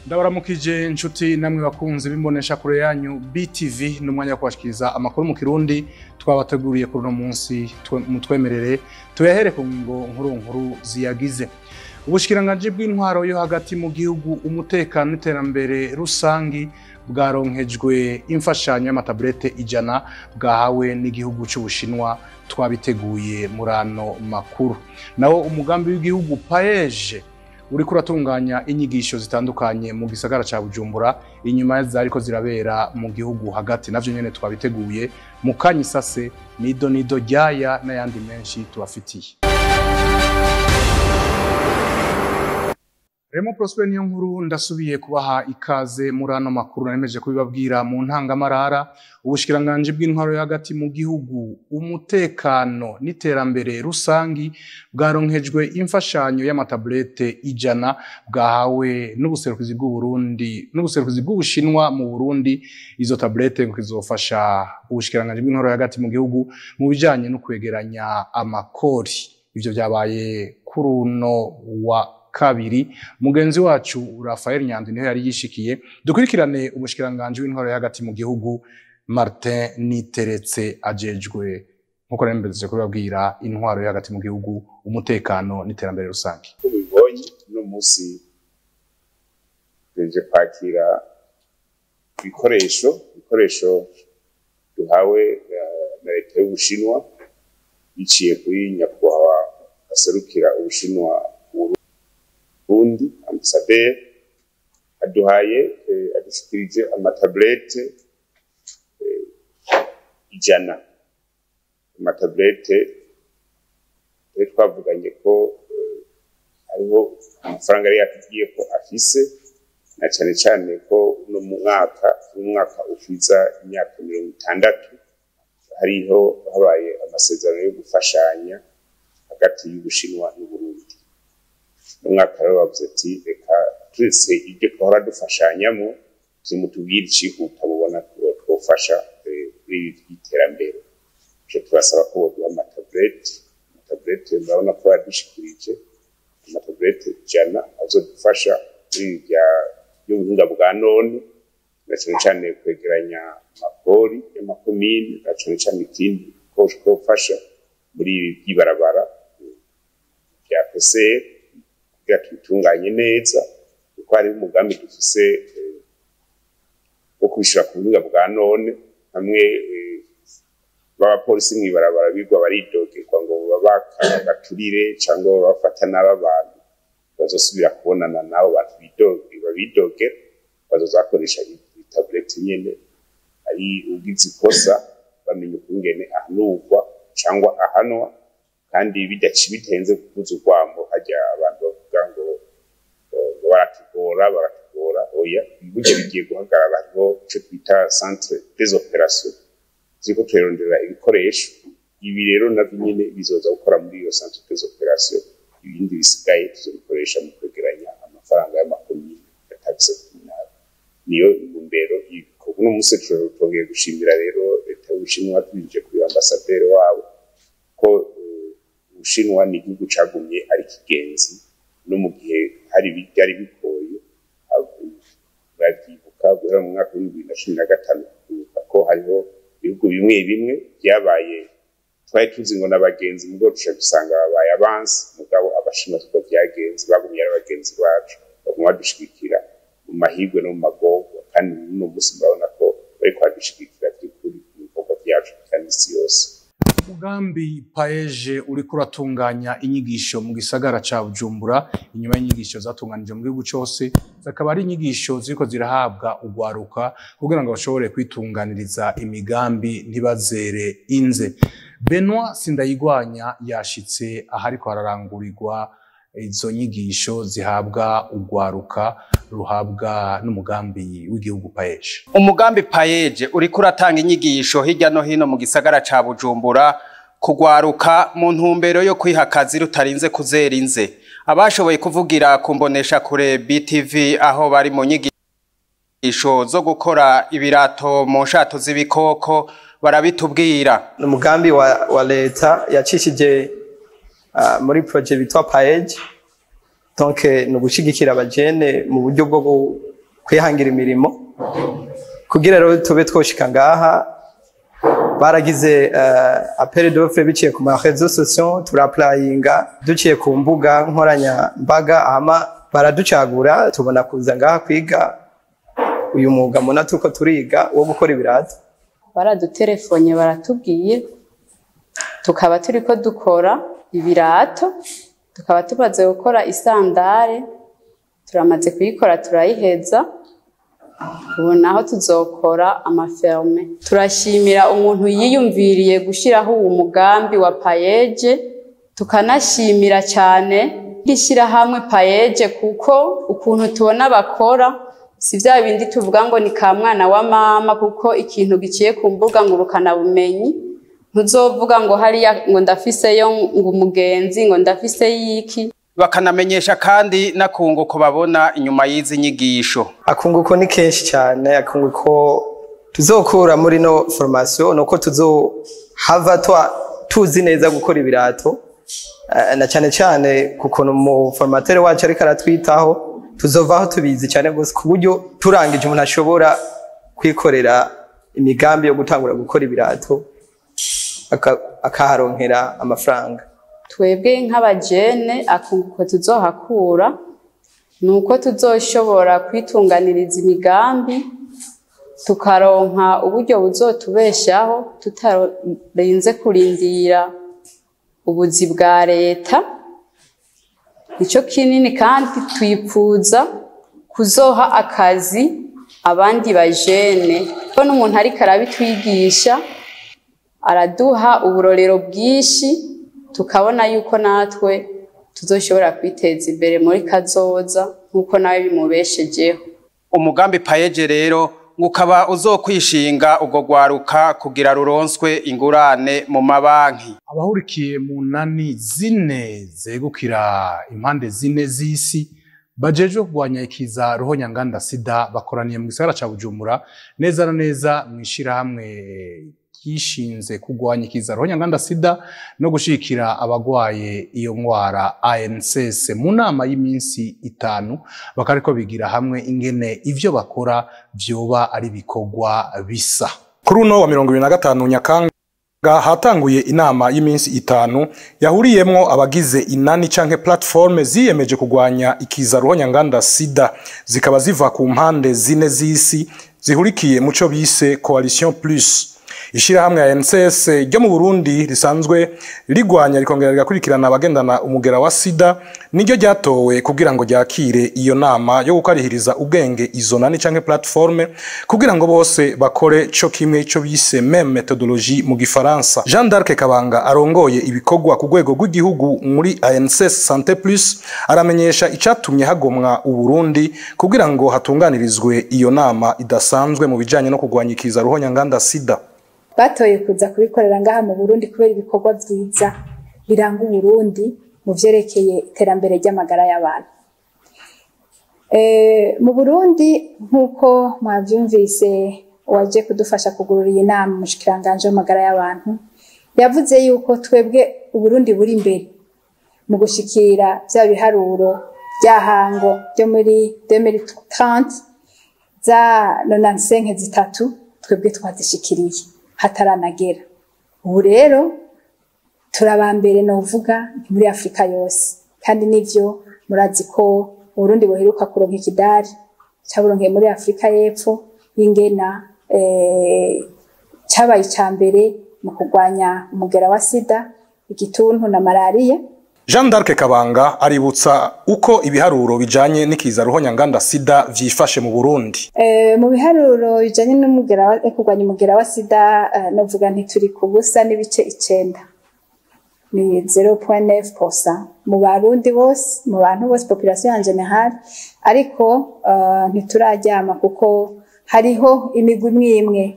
Ndabaramukije inshuti namwe bakunze bimbonesha kure yanyu BTV n'umwanya wo kubashikiriza amakuru mu Kirundi twabateguriye kuri no munsi mutwemerere tuyahere ku nkuru ziyagize. Ubushikiranganje bw'intwaro yo hagati mu gihugu umutekano n'iterambere rusangi bwaronkejwe imfashanyo y'amatablete 100 bwahawe n'igihugu cy'Ubushinwa twabiteguye murano makuru. Naho umugambi w'igihugu PAEJ uri kuratunganya inyigisho zitandukanye mu gisagara ca Bujumbura inyuma zariko zirabera mu gihugu hagati navyo nyene twabiteguye mu kanyisase nido ryaya n'ayandi menshi tubafitiye. Remo Prosper niyo nkuru ndasubiye kubaha ikaze murano makuru naremeje kubibabwira mu ntangamarara. Ubushikiranganje bw'intwaro yo hagati mu gihugu umutekano n'iterambere rusangi bwaronkejwe imfashanyo y'amatablete 100 bwahawe n'ubuserukizi bw'u Burundi n'ubuserukizi bw'Ubushinwa mu Burundi. Izo tablete ngo kizofasha ubushikiranganje bw'intwaro yo hagati mu gihugu mu bijanye no kwegeranya amakori. Ivyo byabaye kuri uno wa kabiri. Mugenzi wacu Rafael Nyandwi niho yari yishikiye. Dukurikirane ubushikiranganje w'intwaro yo hagati mu gihugu Martin Niteretse ajejwe nkuko rembeje kubabwira intwaro yo hagati mu gihugu umutekano n'iterambere rusangi. Ubibonye no musi deje pakira ibikoresho duhawe na leta y'Ubushinwa biciye kuri nyakubahwa aserukira Ubushinwa Burundi ambasaderi aduhaye adushikirije amatablete 100 amatablete twavuganye ko hariho amafaranga yari yatugiye ko afise na cyane ko no mu mwaka ufiza imyaka 60 hariho habaye amasezerano yo gufashanya hagati y'Ubushinwa n'Uburundi. Umwaka rero bavuze ati reka twese ibyo twahora dufashanyamo zimutubwira icihuta mubona ko twofasha iterambere. Je turasaba ko boduha amatablete murabona ko yadushikirije amatablete 100 azodufasha muri y'ubuhinga bwa none na cyane kwegeranya amakori y'amakomine na cyane ikindi ko twofasha muri ibarabara bya PCR tuyitunganye neza kuko ari umugambi dufise wo kwishura ku buhinga bwa none hamwe b'abapolisi mwibarabara bigwa baridogerwa ngo baturire cyangwa bafata n'abantu bazosubira kubonana nabo bantu bidogera bazozakoresha tablete nyene ari ugize ikosa bamenye ukungene ahanurwa cyangwa ahanwa kandi bitenze kubuza urwamo hajya abantu bavuga ngo baratugora oya ibyo bigiye guhagarara hariho cyo twita centre des opérations ziko twerondera ibikoresho ibi rero navyo nyene bizoza gukora muri iyo centre des opérations ibindi bisigaye tuzobikoresha mu kwegeranya amafaranga y'amakomine yataxe kuminara niyo imbero ko no musi twongeye gushimira rero leta y'Ubushinwa twije kuri ambasaderi wabo ko Ubushinwa ni igihugu cagumye ari kigenzi no mu gihe hari byari bikoye batibuka guhera mu mwaka wa 2015 ko hariho ibihugu bimwe byabaye twari tuzi ngo n'abagenzi mu bwo tusha gusanga babaye abansi mugabo Abashinwa ko byagenzi bagumye ari abagenzi bacu bagumwa dushikira mu mahigwe no mu magogo kandi no musi babona ko bari kwadushikira kuri ibikorwa byacu kandi si yose. Umugambi PAEJ uri kuratunganya inyigisho mu gisagara ca Bujumbura inyuma y'inyigisho zatunganije mu gihugu cyose zakaba ari inyigisho ziriko zirahabwa ugwaruka kugira ngo bashobore kwitunganiriza imigambi ntibazere inze. Benoit Sindayigwanya yashitse ahariko hararangurirwa izo nyigisho zihabwa ugwaruka ruhabwa n'umugambi w'igihugu PAEJ. Umugambi PAEJ uri kuratanga inyigisho hirya no hino mu gisagara ca Bujumbura kugwaruka mu ntumbero yo kwihakazi rutarinze kuzera inze. Abashoboye kuvugira kumbonesha kure BTV aho bari mu nyigisho zo gukora ibirato mu nshato z'ibikoko barabitubwira. Umugambi wa leta yacishije muri projet bitwa PAEJ donc no gushigikira abajene mu buryo bwo kwihangira imirimo kugira rero tube twoshika ngaha baragize appel d'offre biciye ku ma réseaux sociaux turaplayinga duciye ku mbuga nkoranya mbaga ama baraducagura tubona kuza ngaha kwiga uyu mwuga muna tuko turiga wo gukora ibirato. Baradutelefone baratubwiye tukaba turiko dukora ibirato, tukaba tumaze gukora isandare, turamaze kuyikora turayiheza, ubu naho tuzokora amaferme. Turashimira umuntu yiyumviriye gushiraho uwo mugambi wa payeje, tukanashimira cyane ishirahamwe payeje kuko ukuntu tubona bakora si vya bindi tuvuga ngo ni ka mwana wa mama, kuko ikintu giciye ku mbuga ngurukana bumenyi ntuzovuga ngo hariya ngo ndafiseyo ngo umugenzi ngo ndafise yiki. Bakanamenyesha kandi nakunguko babona inyuma y'izi nyigisho. Akunguko ni kenshi cyane, akunguko tuzokura muri no formation nuko tuzohava tuzi neza gukora ibirato, na cyane cyane kuko mu formateur wacu ariko aratwitaho tuzovaho tubizi cyane gose ku buryo turangije umuntu ashobora kwikorera imigambi yo gutangura gukora ibirato akaharonkera amafaranga. Twebwe nk'abajene akunguko tuzohakura nuko tuzoshobora kwitunganiriza imigambi tukaronka uburyo buzotubeshaho tutarinze kurindira ubuzi bwa leta. Ico kinini kandi twipfuza kuzoha akazi abandi bajene, ko n'umuntu ariko arabitwigisha araduha uburorero bwishi, tukabona yuko natwe tuzoshobora kwiteza imbere muri kazoza nkuko nawe bimubeshejeho. Umugambi payeje rero ngukaba uzokwishinga ugo gwaruka kugira ruronswe ingurane mu mabanki. Abahurikiye mu nani zine zegukira impande zine z'isi bajejwe kurwanya ikiza ruhonyanganda sida bakoraniye mu gisagara ca Bujumbura neza na neza mwishirahamwe kishinze kurwanya ikiza ruhonyanganda sida no gushikira abagwaye iyo ngwara ANSS mu nama y'iminsi 5 bakariko bigira hamwe ingene ivyo bakora vyoba ari bikorwa bisa. Kuri uno wa 25 Nyakanga hatanguye inama y'iminsi 5 yahuriyemwo abagize inani canke platforme ziyemeje kurwanya ikiza ruhonyanganda sida, zikaba ziva ku mpande zine z'isi zihurikiye muco bise Coalition Plus. Ishirahamwe ya ANSS ryo mu Burundi risanzwe rigwanya rikongera rigakurikirana abagendana umugera wa sida niryo ryatowe kugira ngo ryakire iyo nama yo gukarihiriza ubwenge izo nani canke platforme kugira ngo bose bakore co kimwe ico bise même méthodologie mu gifaransa. Jean d'Arc Kabanga arongoye ibikorwa ku rwego rw'igihugu muri ANSS Santé Plus aramenyesha icatumye hagomwa Uburundi kugira ngo hatunganirizwe iyo nama idasanzwe mu bijanye no kurwanya ikiza ruhonyanganda sida. Batoye kuza kubikorera ngaha mu Burundi kubera ibikorwa vyiza biranga Burundi mu vyerekeye iterambere ry'amagara y'abantu. Mu Burundi nkuko mwavyumvise waje kudufasha kugurura iyi nama mushikiranganje w'amagara y'abantu yavuze yuko twebwe Uburundi buri imbere mu gushikira bya biharuro byahango byo muri 2030 za 95 zitatu twebwe twazishikiriye hataranagera. Ubu rero turabambere no vuga muri Afrika yose, kandi nivyo murazi ko Burundi boheruka kuronka ikidari cyaburonke muri Afrika y'Epfo ingena cyabaye cyambere mu kurwanya umugera wa sida, igituntu na malaria. Jean d'Arc Kabanga aributsa uko ibiharuro bijanye n'ikiza ruhonyanganda sida vyifashe mu Burundi. Mu biharuro bijanye n'umugera wa kurwanya umugera wa sida novuga nti turi kubusa n'ibice 9. Ni 0.9% mu Barundi bose, mu bantu bose population en general, ariko ntiturajyama kuko hariho imigwi imwe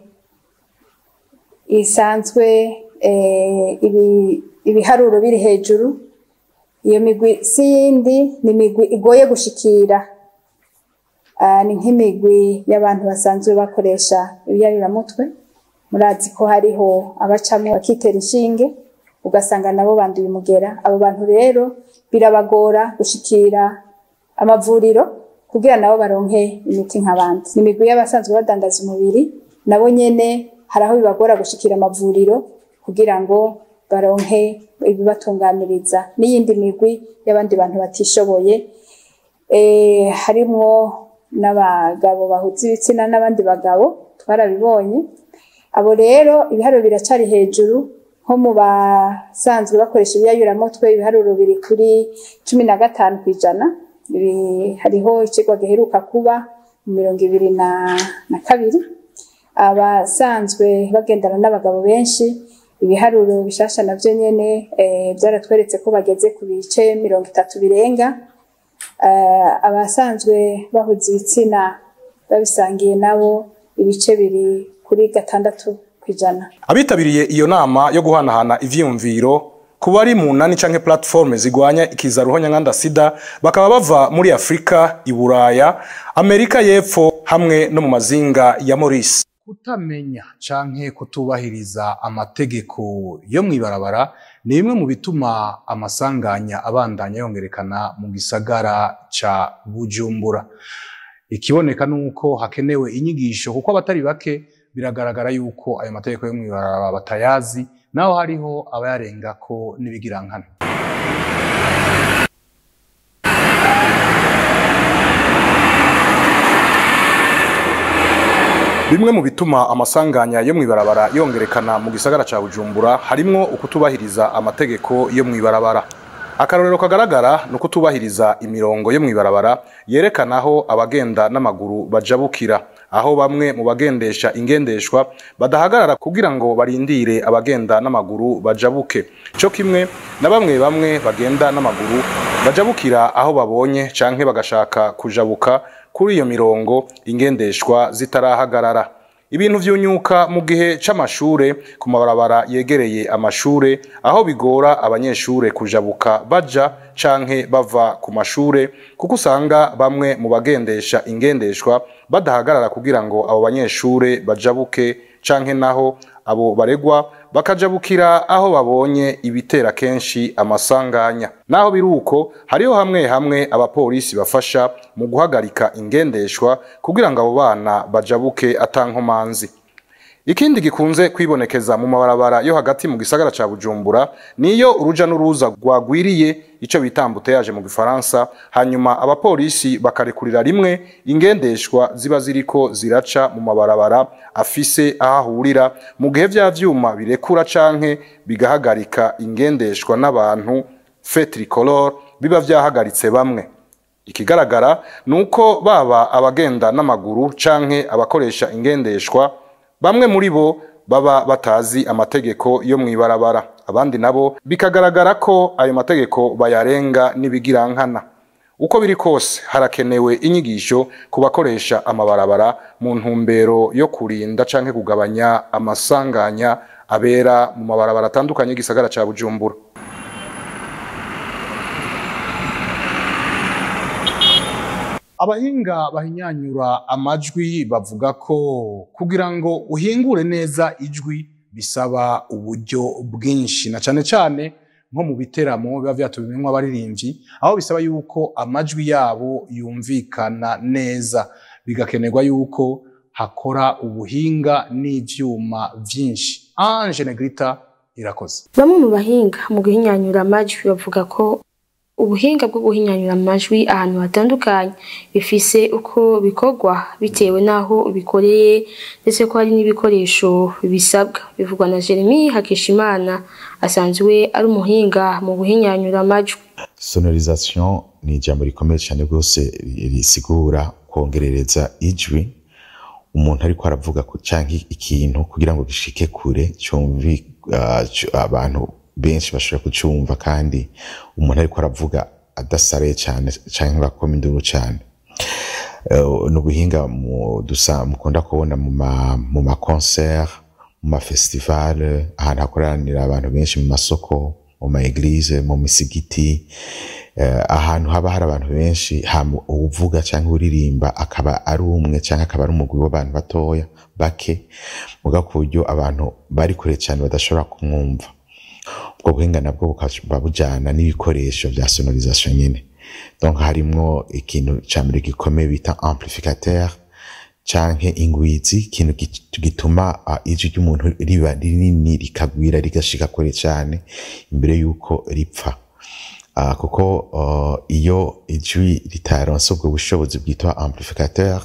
isanzwe ibiharuro biri hejuru. Iyo migwi si yindi ni migwi igoye gushikira, ni nk'imigwi y'abantu basanzwe bakoresha ibiyariramutwe. Murazi ko hariho abacamo bakitera inshinge ugasanga nabo banduye umugera. Abo bantu rero birabagora gushikira amavuriro kugira nabo baronke imiti nk'abandi. Ni imigwi y'abasanzwe badandaza umubiri nabo nyene hari aho bibagora gushikira amavuriro kugira ngo baronke ibibatunganiriza, n'iyindi migwi y'abandi bantu batishoboye harimwo n'abagabo bahuza ibitsina n'abandi bagabo twarabibonye. Abo rero ibiharuro biracari hejuru, nko mu basanzwe bakoresha ibiyayuramutwe ibiharuro biri kuri 15%. Hariho ikigwa giheruka kuba mu 2022. Abasanzwe bagendana n'abagabo benshi ibiharuro bishasha navyo nyene byaratweretse ko bageze ku bice 30 birenga. Abasanzwe bahuza ibitsina babisangiye nabo ibice biri kuri 6%. Abitabiriye iyo nama yo guhanahana ivyiyumviro kuba ari mu nani canke platform zigwanya ikiza ruhonyanganda sida bakaba bava muri Afrika, Iburaya, Amerika y'Epfo hamwe no mu mazinga ya Maurice. Kutamenya canke kutubahiriza amategeko yo mwibarabara ni bimwe mu bituma amasanganya abandanya yongerekana mu gisagara ca Bujumbura. Ikiboneka nuko hakenewe inyigisho kuko abatari bake biragaragara yuko ayo mategeko yo mwibarabara batayazi, naho hariho abayarengako n'ibigirankana. Bimwe mu bituma amasanganya yo mwibarabara yongerekana mu gisagara ca Bujumbura harimwo ukutubahiriza amategeko yo mwibarabara. Akarorero kagaragara no kutubahiriza imirongo yo mwibarabara yerekana aho abagenda n'amaguru bajabukira, aho bamwe mu bagendesha ingendeshwa badahagarara kugira ngo barindire abagenda n'amaguru bajabuke. Cyo kimwe na bamwe bagenda n'amaguru bajabukira aho babonye canke bagashaka kujabuka kuri iyo mirongo ingendeshwa zitarahagarara. Ibintu vyunyuka mu gihe c'amashure ku mabarabara yegereye amashure aho bigora abanyeshure kujabuka baja canke bava ku mashure kuko usanga bamwe mu bagendesha ingendeshwa badahagarara kugira ngo abo banyeshure bajabuke canke naho abo baregwa bakajabukira aho babonye ibitera kenshi amasanganya. Naho biruko hariho hamwe abapolisi bafasha mu guhagarika ingendeshwa kugira ngo abo bana bajabuke atankomanzi. Ikindi gikunze kwibonekeza mu mabarabara yo hagati mu gisagara ca Bujumbura niyo uruja n'uruza rwagwiriye ico bitambuta yaje mu Gifaransa, hanyuma abapolisi bakarekurira rimwe ingendeshwa ziba ziriko ziraca mu mabarabara afise ahahurira mu gihe vya vyuma birekura canke bigahagarika ingendeshwa n'abantu feu tricolore biba vyahagaritse bamwe. Ikigaragara nuko baba abagenda n'amaguru canke abakoresha ingendeshwa bamwe muri bo baba batazi amategeko yo mwibarabara, abandi nabo bikagaragara ko ayo mategeko bayarenga n'ibigirankana. Uko biri kose harakenewe inyigisho ku bakoresha amabarabara mu ntumbero yo kurinda canke kugabanya amasanganya abera mu mabarabara atandukanye gisagara ca Bujumbura. Abahinga bahinyanyura amajwi bavuga ko kugira ngo uhingure neza ijwi bisaba uburyo bwinshi, na cane cane nko mu biteramo biba vyatumiwemwo abaririmbyi aho bisaba yuko amajwi yabo yumvikana neza, bigakenerwa yuko hakora ubuhinga n'ivyuma vyinshi. Ange Negrita irakoze. Bamwe mu bahinga mu guhinyanyura amajwi bavuga ko ubuhinga bwo guhinyanyura amajwi ahantu hatandukanye bifise uko bikorwa bitewe naho bikoreye, ndetse ko hari n'ibikoresho bisabwa. Bivugwa na Jeremy Hakishimana asanzwe ari umuhinga mu guhinyanyura amajwi. Sonorisation ni ijambo rikomeye cyane rwose risigura kongerereza ijwi umuntu ariko aravuga ku canke ikintu kugira ngo gishike kure cyumvi abantu benshi bashobora kucumva kandi umuntu ariko aravuga adasare cyane canke bakoma induru cyane. N'ubuhinga mukunda kubona mu ma concert, mu ma festival, ahantu hakoranira abantu benshi, mu masoko, mu ma eglise, mu misigiti, ahantu haba hari abantu benshi uvuga canke uririmba akaba ari umwe canke akaba ari umugwi w'abantu batoya bake muga ku buryo abantu bari kure cyane badashobora kumwumva. Ubwo buhinga nabwo bukaba bujana n'ibikoresho vya sonorisation nyene. donc harimwo ikintu ca mbere gikomeye bita amplificateur canke ingwizi, ikintu gituma ijwi ry'umuntu riba rinini rikagwira rigashika kure cane imbere yuko ripfa. Kuko iyo ijwi ritaronse ubwo bushobozi bwitwa amplificateur,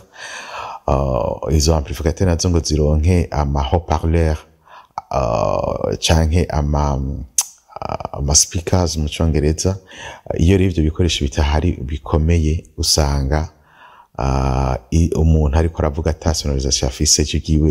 izo amplificateur nazo ngo zironke ama haut-parleur canke ama speakers mu Congereza, iyo rero ivyo bikoresho bitahari bikomeye usanga umuntu ariko aravuga ata sonorisation afise ijwi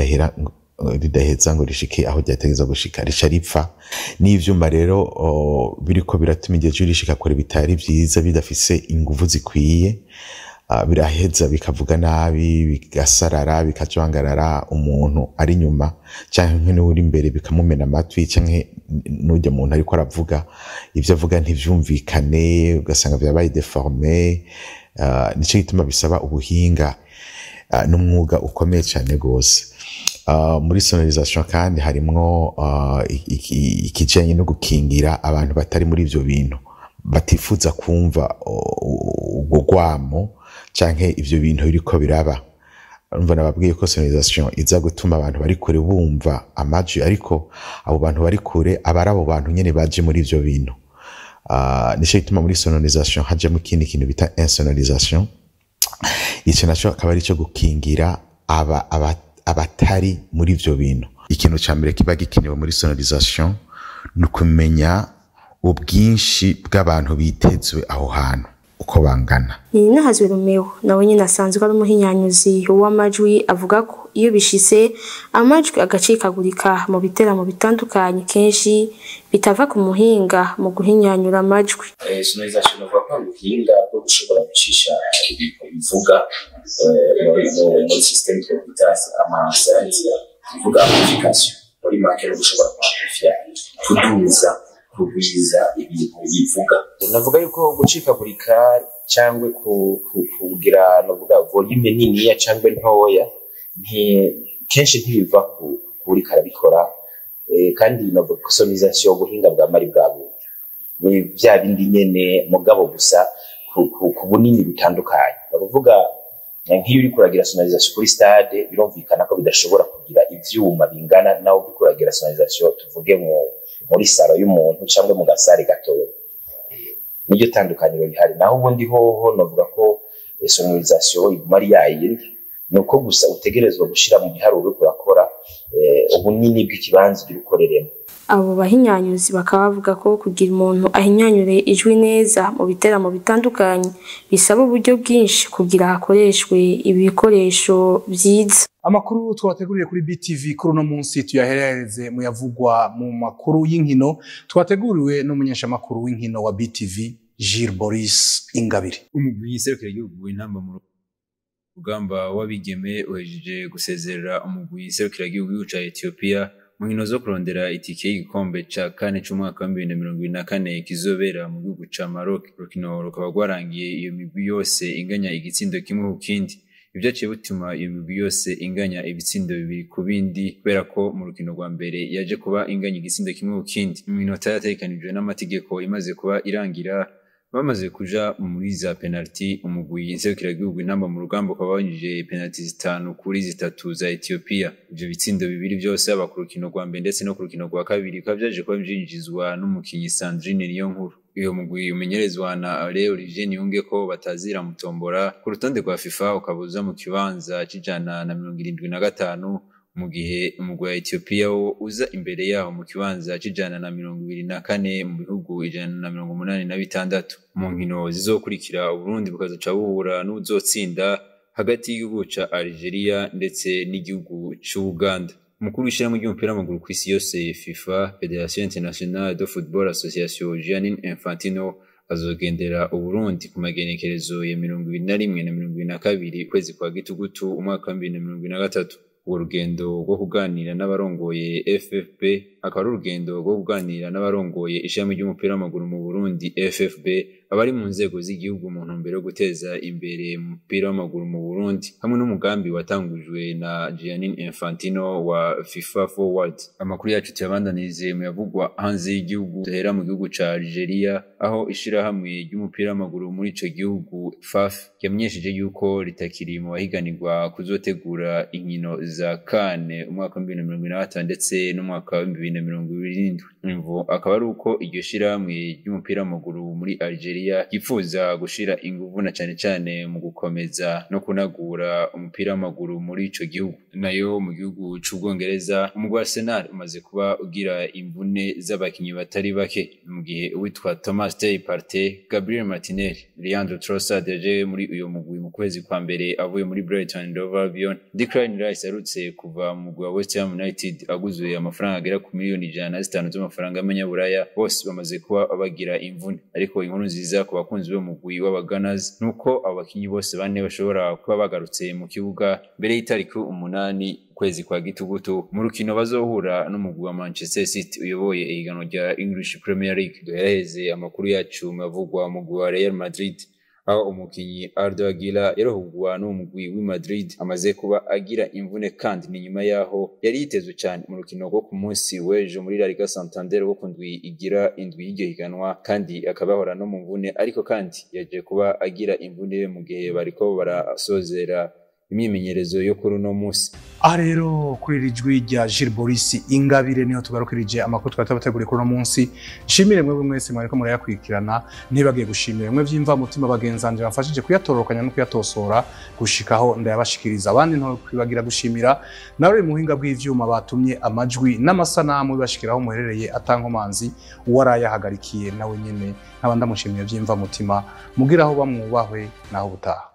ridaheza ngo rishike aho ryategeza gushika, rica ripfa. N'ivyuma rero biriko biratuma iryo jwi rishika kure bitari vyiza, bidafise inguvu zikwiye, biraheza bikavuga nabi, bigasarara, bikajwangarara umuntu ari nyuma canke n'uri imbere bikamumena amatwi, canke n'urya muntu ariko aravuga ivyo avuga ntivyumvikane, ugasanga vyabaye deformé. Nico gituma bisaba ubuhinga n'umwuga ukomeye cane gose. Muri sonorisation kandi harimwo ikijanye no gukingira abantu batari muri ivyo bintu, batifuza kumva ubwo gwamo canke ivyo bintu biriko biraba. Urumva nababwiye ko sonorisation iza gutuma abantu bari kure bumva amajwi, ariko abo bantu bari kure aba ari abo bantu nyene baje muri ivyo bintu. Nico gituma muri sonorisation hajemo ikindi kintu bita insonorisation. Ico naco akaba ari cyo gukingira abatari muri ivyo bintu. Ikintu ca mbere kiba gikenewe muri sonorisation ni ukumenya ubwinshi bw'abantu bitezwe aho hantu uko bangana. Ninahazwe Romeo nawe nyine asanzwe ari umuhinyanyuzi w'amajwi, avuga ko iyo bishise amajwi agacikagurika mu biteramo bitandukanye kenshi bitava ku muhinga mu guhinyanyura amajwi. Sonorisation uvuga ko umuhinga bwo gushobora gucisha ibintu bivuga muri system computer amasense bivuga amplification muri make no gushobora kwamplifier kugwiza ibintu bivuga. Navuga yuko gucikagurika cyangwa kugira navuga volume nini ya cyangwa ntoya kenshi ntibiva kuri karabikora, kandi navuga ko sonorisation ubuhinga bwa mari bwabo ni bya bindi nyene mugabo gusa ku bunini butandukanye. Bavuga nk'iyo uri kuragira sonorisation kuri stade birumvikana ko bidashobora kugira ivyuma bingana naho uri kuragira sonorisation tuvuge muri saro y'umuntu cyangwa mu gasare gatoya. Niryo tandukaniro rihari. Naho ubundi hoho navuga ko sonorisation igumari yayindi, nuko gusa utegerezwa gushira mu biharuro uri kurakora ubunini bw'ikibanza uri gukoreremo. Abo bahinyanyuzi bakaba bavuga ko kugira umuntu ahinyanyure ijwi neza mu biteramo bitandukanye bisaba uburyo bwinshi kugira hakoreshwe ibikoresho vyiza. Amakuru twateguriye kuri BTV kuri no munsi tuyaherereze mu yavugwa mu makuru y'inkino, twateguriwe n'umunyeshamakuru w'inkino wa BTV Gilles Boris Ingabire. Umugwi serukira igihugu w'intamba mu rugamba wabigeme uhejeje gusezerera umugwi serukira igihugu ca Ethiopia mu nkino zo kurondera itike y'igikombe ca kane c'umwaka wa 2024 kizobera mu gihugu ca Maroc. Urukino rukaba rwarangiye iyo migwi yose inganya igitsindo kimwe ku kindi. Ibyo cyo bituma iyo migwi yose inganya ibitsindo bibiri ku bindi, kubera ko mu rukino rwa mbere yaje kuba inganya igitsindo kimwe ku kindi. Iminota yatekanijwe n'amategeko imaze kuba irangira, bamaze kuja muri za penalty, umugwi serukira igihugu intamba mu rugamba ukaba wanyije penalty 5 kuri 3 za Ethiopia. Ivyo bitsindo bibiri byose aba ku rukino rwa mbere ndetse no ku rukino rwa kabiri bikaba byaje kuba byinjizwa n'umukinyi Sandrine Niyonkuru. Iyo mugwi umenyerezwa na Leo Rigeni Unge ko batazira mutombora ku rutonde rwa FIFA ukabuza mu kibanza c'ijana na 75, mu gihe umugwi wa Ethiopia wo uza imbere yaho mu kibanza c'ijana na 24 mu bihugu 186. Mu nkino zizokurikira Uburundi bukazoca buhura n'uzotsinda hagati y'igihugu ca Algeria ndetse n'igihugu c'Uganda. Umukuru w'ishyirahamwe ry'umupira w'amaguru ku isi yose FIFA, Federation Internationale de Football Association, Gianni Infantino azogendera Uburundi ku magenekerezo ya 21 na 22 kwezi kwa Gitugutu umwaka wa 2023. Urugendo rwo kuganira n'abarongoye FFP akaba ari urugendo rwo kuganira n'abarongoye ishami ry'umupira w'amaguru mu Burundi FFB, abari mu nzego z'igihugu mu ntumbero yo guteza imbere umupira w'amaguru mu Burundi, hamwe n'umugambi watangujwe na Gianni Infantino wa FIFA Forward. Amakuru yacu tuyabandanirize mu yavugwa hanze y'igihugu, duhera mu gihugu ca Algeria, aho ishirahamwe ry'umupira w'amaguru muri ico gihugu FAF yamenyesheje yuko ritakiri mu bahiganirwa kuzotegura inkino za CAN umwaka wa 2025 ndetse n'umwaka wa 2027. Imvo akaba ari uko iryo shirahamwe ry'umupira w'amaguru muri Algeria yifuza gushira inguvu na cane mu gukomeza no kunagura umupira w'amaguru muri ico gihugu. Nayo mu gihugu c'Ubwongereza, umugwi wa Arsenal umaze kuba ugira imvune z'abakinyi batari bake, mu gihe uwitwa Thomas Partey, Gabriel Martinelli, Leandro Trossard yaje muri uyo mugwi mu kwezi kwa mbere avuye muri Brighton and Hove Albion. Declan Rice arutse kuva mu mugwi wa West Ham United aguzwe amafaranga agera ku miliyoni 105 z'amafaranga y'amanyaburaya, bose bamaze kuba bagira imvune. Ariko inkuru nziza ku bakunzi b'umugwi w'Abaganas nuko abakinyi bose bane bashobora kuba bagarutse mu kibuga mbere y'itariki 8 kwezi kwa gitugutu mu rukino bazohura n'umugwi wa Manchester City uyoboye ihiganwa rya English Premier League. Duhereze amakuru yacu mavugwa mu mugwi wa Real Madrid, aho umukinyi Arda Güler yarohugwa n'umugwi w'i Madrid amaze kuba agira imvune, kandi ni nyuma yaho yari yitezwe cyane mu rukino rwo ku munsi w'ejo muri La Liga Santander wo kundwi igira indwi y'iryo higanwa, kandi akabahora no mu mvune, ariko kandi yaje kuba agira imvune mu gihe bariko barasozera imyimenyerezo yo kuri uno munsi. Aha rero kuri iri jwi rya Gilles Boris Ingabire niho tugarukirije amakuru twatabateguriye kuri uno munsi. Nshimire mwebwe mwese mwariko murayakurikirana, ntibagiye gushimira mwe vyimva mutima bagenzanje bafashije kuyatororokanya no kuyatosora gushikaho ndayabashikiriza. Abandi nto kwibagira gushimira nawe muhinga bw'ivyuma batumye amajwi n'amasanamu bibashikiraho muherereye atankomanzi, uwarayahagarikiye nawe nyene nkaba ndamushimiye vyimva mutima. Mugiraho bamwubahwe naho butaha.